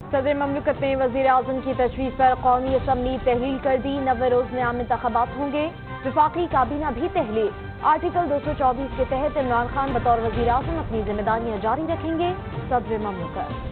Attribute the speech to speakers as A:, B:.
A: सदर ममलकत ने वज़ीर आज़म की तजवीज़ पर कौमी असम्बली तहलील कर दी। 90 रोज में आम इंतखाबात होंगे। विफाकी काबीना भी तहलील। आर्टिकल 224 के तहत इमरान खान बतौर वज़ीर आज़म अपनी जिम्मेदारियां जारी रखेंगे। सदर ममलकत